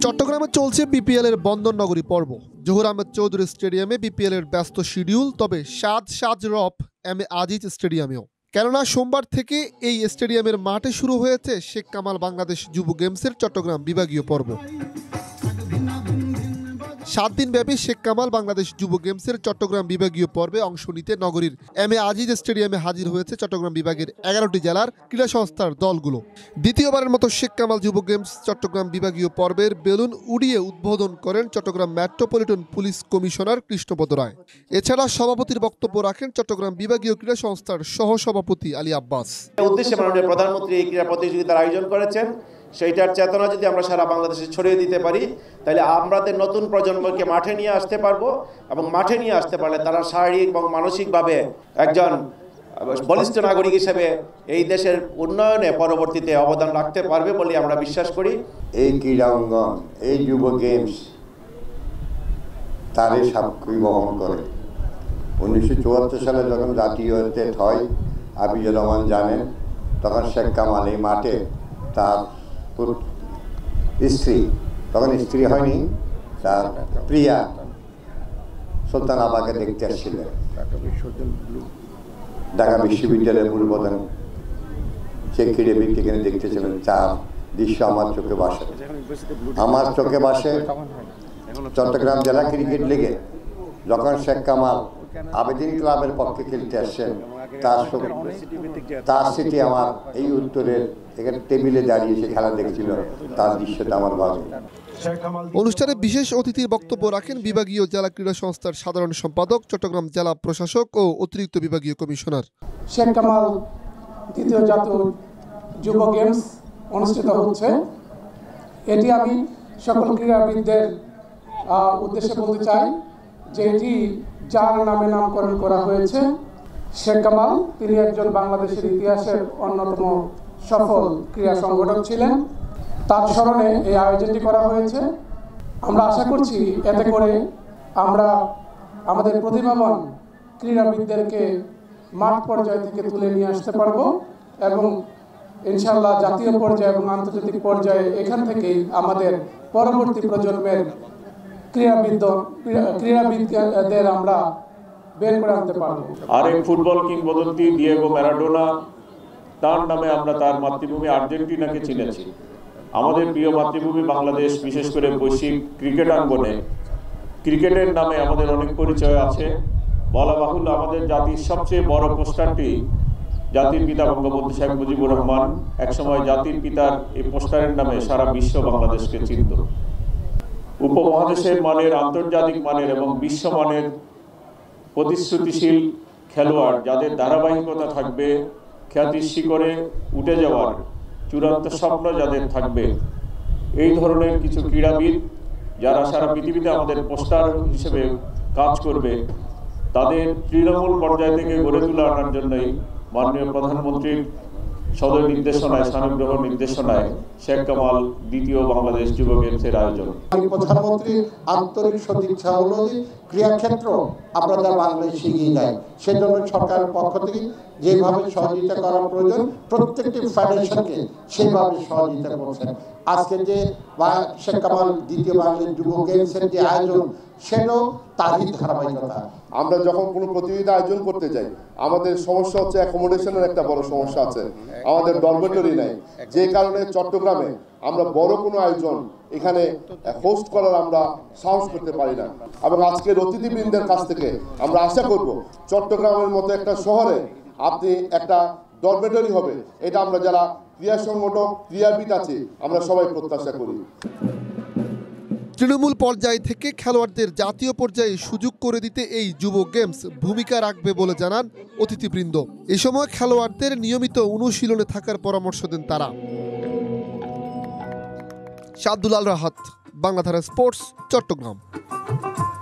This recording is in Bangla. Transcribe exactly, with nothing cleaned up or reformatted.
চট্টগ্রামে চলছে বিপিএল এর বন্দর নগরী পর্ব। জহুর আহমেদ চৌধুরী স্টেডিয়ামে বিপিএল এর ব্যস্ত শিডিউল, তবে সাজ সাজ রব এম এ আজিজ স্টেডিয়ামেও। কেননা সোমবার থেকে এই স্টেডিয়ামের মাঠে শুরু হয়েছে শেখ কামাল বাংলাদেশ যুব গেমসের চট্টগ্রাম বিভাগীয় পর্ব। সাত দিন ব্যাপী শেখ কামাল বাংলাদেশ যুব গেমসের চট্টগ্রাম বিভাগীয় পর্বে অংশ নিতে নগরীর এম এ আজিজ স্টেডিয়ামে হাজির হয়েছে চট্টগ্রাম বিভাগের এগারোটি জেলার ক্রীড়া সংস্থার দলগুলো। দ্বিতীয়বারের মতো শেখ কামাল যুব গেমস চট্টগ্রাম বিভাগীয় পর্বের বেলুন উড়িয়ে উদ্বোধন করেন Chattogram metropolitan police commissioner Krishnapada Roy. এছাড়া সভাপতির বক্তব্য রাখেন চট্টগ্রাম বিভাগীয় ক্রীড়া সংস্থার সহসভাপতি আলী আব্বাস। উদ্দেশ্যে মাননীয় প্রধানমন্ত্রী এই ক্রীড়া প্রতিযোগিতার আয়োজন করেছেন, সেইটার চেতনা যদি আমরা সারা বাংলাদেশে ছড়িয়ে দিতে পারি তাহলে আমাদের নতুন প্রজন্মকে মাঠে নিয়ে আসতে পারবো, এবং মাঠে নিয়ে আসতে পারলে তারা শারীরিক এবং মানসিকভাবে একজন বলিষ্ঠ নাগরিক হিসেবে এই দেশের উন্নয়নে পরবর্তীতে অবদান রাখতে পারবে বলে আমরা বিশ্বাস করি। এই ক্রীড়া অঙ্গন, এই যুব গেমস তারই সাক্ষী বহন করে। উনিশশো চুয়াত্তর সালে যখন জাতীয় টেট হয়, আবিজুর রহমান জানেন, তখন শেখ কামাল এই মাঠে তার স্ত্রী, তখন স্ত্রী হয়নি, তার প্রিয়া সুলতান আবাকে দেখতে আসছিলেন। ঢাকা বিশ্ববিদ্যালয়ের পূর্বতন সে ক্রীড়াবিদ এখানে দেখতেছিলেন। চার দৃশ্য আমার চোখে ভাসে আমার চোখে ভাসে চট্টগ্রাম জেলা ক্রিকেট লিগে যখন শেখ কামাল আবেদিন ক্লাবের পক্ষে খেলতে আসছেন, তার তার স্মৃতি আমার এই উত্তরের এখানে টেবিলে দাঁড়িয়ে সে খেলা দেখছিল, তার দৃশ্যটা আমার ভালো। অনুষ্ঠানে বিশেষ অতিথির বক্তব্য রাখেন বিভাগীয় জেলা ক্রীড়া সংস্থার সাধারণ সম্পাদক, চট্টগ্রাম জেলা প্রশাসক ও অতিরিক্ত বিভাগীয় কমিশনার। শেখ কামাল দ্বিতীয় জাতীয় যুব গেমস অনুষ্ঠিত হচ্ছে। এটি আমি সকল ক্রীড়াবিদদের উদ্দেশ্যে বলতে চাই যে এটি যার নামে নামকরণ করা হয়েছে, শেখ কামাল, তিনি একজন বাংলাদেশের ইতিহাসের অন্যতম সফল ক্রীড়া সংগঠক ছিলেন। তার স্মরণে এই আয়োজনটি করা হয়েছে। আমরা আশা করছি এতে করে আমরা আমাদের প্রতিভাবান ক্রীড়াবিদদেরকে মাঠ পর্যায় থেকে তুলে নিয়ে আসতে পারব, এবং ইনশাআল্লাহ জাতীয় পর্যায়ে এবং আন্তর্জাতিক পর্যায়ে এখান থেকেই আমাদের পরবর্তী প্রজন্মের ক্রীড়াবিদ ক্রীড়াবিদদের আমরা বের করে আনতে পারব। আরেক ফুটবল কিংবদন্তি ডিয়েগো ম্যারাডোনা, তার নামে আমরা তার মাতৃভূমি আর্জেন্টিনাকে চিনেছি। আমাদের প্রিয় মাতৃভূমি বাংলাদেশ, বিশেষ করে বৈশ্বিক ক্রিকেট অঙ্গনে ক্রিকেটের নামে আমাদের অনেক পরিচয় আছে। বলা বাহুল্য, আমাদের জাতির সবচেয়ে বড় পোস্টারটি জাতির পিতা বঙ্গবন্ধু শেখ মুজিবুর রহমান। একসময় জাতির পিতার এই পোস্টারের নামে সারা বিশ্ব বাংলাদেশকে চিনত। উপমহাদেশের মানের, আন্তর্জাতিক মানের এবং বিশ্বমানের প্রতিশ্রুতিশীল খেলোয়াড়, যাদের ধারাবাহিকতা থাকবে, খ্যাতির শিখরে উঠে যাওয়ার চূড়ান্ত স্বপ্ন যাদের থাকবে, এই ধরনের কিছু ক্রীড়াবিদ যারা সারা পৃথিবীতে আমাদের পোস্টার হিসেবে কাজ করবে, তাদের তৃণমূল পর্যায় থেকে গড়ে তুলে আনার জন্যই মাননীয় প্রধানমন্ত্রীর সদয় নির্দেশনায়, সানুগ্রহ নির্দেশনায় শেখ কামাল দ্বিতীয় বাংলাদেশ যুব গেমসের আয়োজন। প্রধানমন্ত্রীর আন্তরিক সদিচ্ছা অনুযায়ী ক্রীড়াক্ষেত্র আপনাদের বাংলাদেশে এগিয়ে যায়। সেজন্য সরকারের পক্ষ থেকে যেভাবে সহযোগিতা করা প্রয়োজন, প্রত্যেকটি ফেডারেশনকে সেইভাবে সহযোগিতা করছেন। আজকে যে শেখ কামাল দ্বিতীয় বাংলাদেশ যুব গেমসের যে আয়োজন, সেটাও তারই ধারাবাহিকতা। আমরা যখন কোনো প্রতিযোগিতা আয়োজন করতে যাই, আমাদের সমস্যা হচ্ছে অ্যাকোমোডেশনের একটা বড় সমস্যা আছে, আমাদের ডরমেটরি নেই, যে কারণে চট্টগ্রামে আমরা বড় কোনো আয়োজন এখানে হোস্ট করার আমরা সাহস করতে পারি না। এবং আজকের অতিথিবৃন্দের কাছ থেকে আমরা আশা করব চট্টগ্রামের মতো একটা শহরে আপনি একটা ডরমেটরি হবে, এটা আমরা যারা ক্রীড়া সংগঠক, ক্রীড়াবিদ আছি, আমরা সবাই প্রত্যাশা করি। তৃণমূল পর্যায় থেকে খেলোয়াড়দের জাতীয় পর্যায়ে সুযোগ করে দিতে এই যুব গেমস ভূমিকা রাখবে বলে জানান অতিথিবৃন্দ। এ সময় খেলোয়াড়দের নিয়মিত অনুশীলনে থাকার পরামর্শ দেন তারা। শাব্দুল আল রাহাত, বাংলাধারা স্পোর্টস, চট্টগ্রাম।